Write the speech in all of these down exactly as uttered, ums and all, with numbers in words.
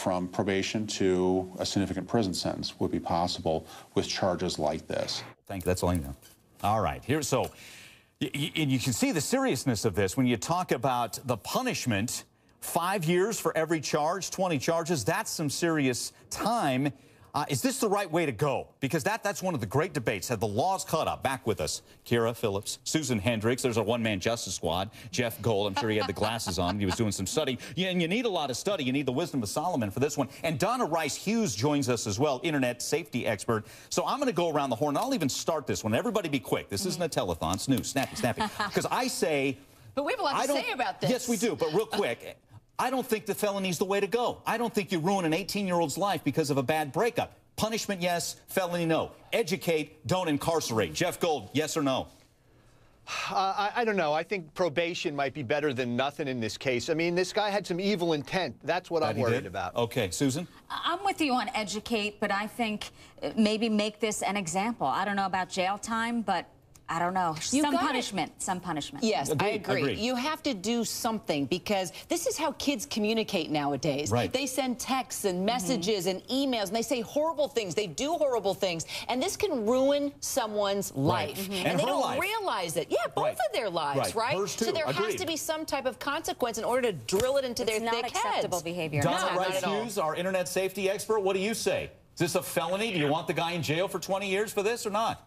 from probation to a significant prison sentence would be possible with charges like this. Thank you. That's all I know. All right. Here, so, and you can see the seriousness of this when you talk about the punishment. Five years for every charge, twenty charges. That's some serious time. Uh, is this the right way to go? Because that, that's one of the great debates. Have the laws caught up? Back with us, Kyra Phillips, Susan Hendricks. There's our one-man justice squad. Jeff Gold, I'm sure he had the glasses on. He was doing some study. Yeah, and you need a lot of study. You need the wisdom of Solomon for this one. And Donna Rice-Hughes joins us as well, internet safety expert. So I'm going to go around the horn. I'll even start this one. Everybody be quick. This mm-hmm. isn't a telethon. Snooze, snappy, snappy. Because I say... But we have a lot to say about this. Yes, we do. But real quick... I don't think the felony's the way to go. I don't think you ruin an eighteen-year-old's life because of a bad breakup. Punishment, yes. Felony, no. Educate, don't incarcerate. Jeff Gold, yes or no? Uh, I, I don't know. I think probation might be better than nothing in this case. I mean, this guy had some evil intent. That's what that I'm worried did? about. Okay, Susan? I'm with you on educate, but I think maybe make this an example. I don't know about jail time, but I don't know. You some punishment. It. Some punishment. Yes, Agreed. I agree. Agreed. You have to do something because this is how kids communicate nowadays. Right. They send texts and messages mm-hmm. and emails, and they say horrible things. They do horrible things, and this can ruin someone's life. Right. Mm-hmm. And, and they don't life. realize it. Yeah, both right. of their lives, right? right? Hers too. So there Agreed. has to be some type of consequence in order to drill it into it's their not thick acceptable heads. behavior. Donna no, Rice-Hughes, our internet safety expert, what do you say? Is this a felony? Do you want the guy in jail for twenty years for this or not?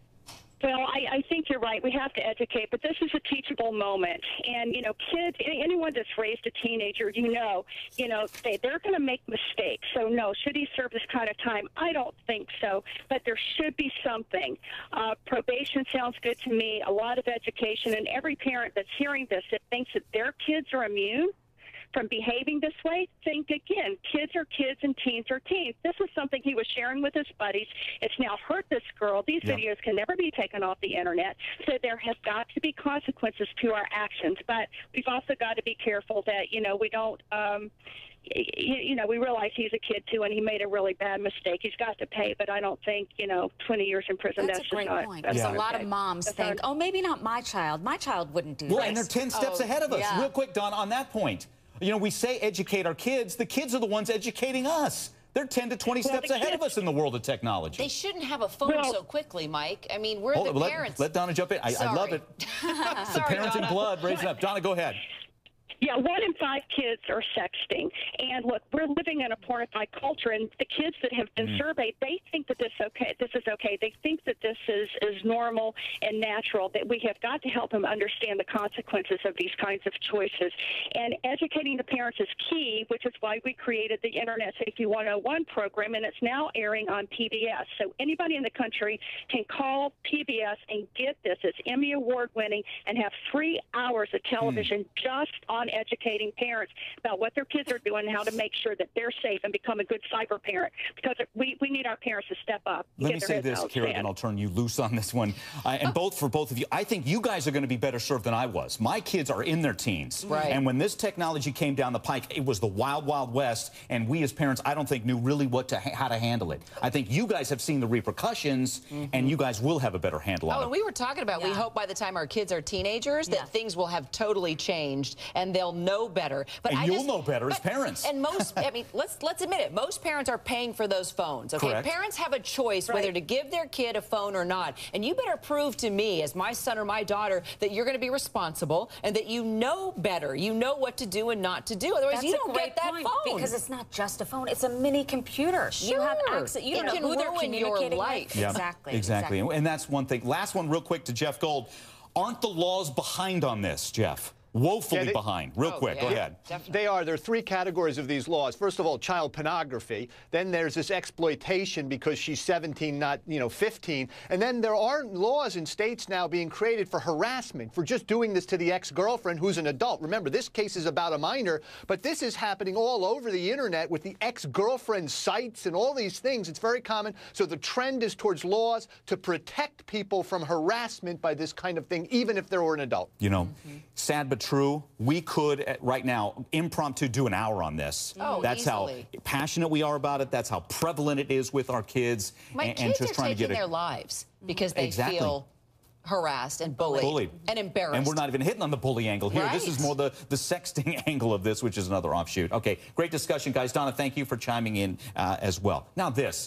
Well, I, I think you're right. We have to educate, but this is a teachable moment. And, you know, kids, anyone that's raised a teenager, you know, you know, they, they're going to make mistakes. So, no, should he serve this kind of time? I don't think so, but there should be something. Uh, probation sounds good to me, a lot of education, and every parent that's hearing this that thinks that their kids are immune from behaving this way, think again. Kids are kids and teens are teens. This is something he was sharing with his buddies. It's now hurt this girl. These yeah. videos can never be taken off the internet. So there has got to be consequences to our actions. But we've also got to be careful that, you know, we don't, um, you, you know, we realize he's a kid too and he made a really bad mistake. He's got to pay, but I don't think, you know, twenty years in prison, that's, that's a great just point. not. Because yeah. a lot of moms that's think, not, oh, maybe not my child. My child wouldn't do well, this. and they're ten steps oh, ahead of us. yeah. Real quick, Don, on that point. You know, we say educate our kids. The kids are the ones educating us. They're ten to twenty well, steps ahead of us in the world of technology. They shouldn't have a phone well, so quickly, Mike. I mean, we're Hold the on, let, parents. Let Donna jump in. I, I love it. Sorry, the parents Donna. in blood, raise it up. Donna, go ahead. Yeah, one in five kids are sexting. And look, we're living in a pornified culture, and the kids that have been mm. surveyed, they think that this okay. This is okay. They think that this is, is normal and natural, that we have got to help them understand the consequences of these kinds of choices. And educating the parents is key, which is why we created the Internet Safety one oh one program, and it's now airing on P B S. So anybody in the country can call P B S and get this. It's Emmy Award winning and have three hours of television mm. just on educating parents about what their kids are doing and how to make sure that they're safe and become a good cyber parent, because we, we need our parents to step up. Let me say this, Kyra, then I'll turn you loose on this one. Uh, and both for both of you, I think you guys are going to be better served than I was. My kids are in their teens. Right. And when this technology came down the pike, it was the wild, wild west. And we as parents, I don't think, knew really what to how to handle it. I think you guys have seen the repercussions, mm-hmm. and you guys will have a better handle oh, on it. Oh, and we were talking about, yeah. we hope by the time our kids are teenagers that yeah. things will have totally changed and they'll know better. But and I you'll just, know better but, as parents. And most, I mean, let's let's admit it. Most parents are paying for those phones. Okay, correct. Parents have a choice right. whether to give their kid a phone or not. And you better prove to me, as my son or my daughter, that you're going to be responsible and that you know better. You know what to do and not to do. Otherwise, That's you don't get that point, phone. Because it's not just a phone; it's a mini computer. Sure. You have access. You it don't can know who they're ruin communicating your life. with. Yeah, exactly, exactly. Exactly. And that's one thing. Last one, real quick, to Jeff Gold. Aren't the laws behind on this, Jeff? Woefully yeah, they, behind. Real oh, quick, yeah, go ahead. Definitely. They are. There are three categories of these laws. First of all, child pornography. Then there's this exploitation because she's seventeen, not, you know, fifteen. And then there are laws in states now being created for harassment, for just doing this to the ex-girlfriend who's an adult. Remember, this case is about a minor, but this is happening all over the internet with the ex-girlfriend sites and all these things. It's very common. So the trend is towards laws to protect people from harassment by this kind of thing, even if they're an adult. You know, mm-hmm. sad but true. We could, right now, impromptu do an hour on this. Oh, That's easily. how passionate we are about it. That's how prevalent it is with our kids. My and, kids and just are trying taking to get their it. lives because they exactly. feel harassed and bullied, bullied. and embarrassed. And we're not even hitting on the bully angle here. Right. This is more the, the sexting angle of this, which is another offshoot. Okay, great discussion, guys. Donna, thank you for chiming in uh, as well. Now this.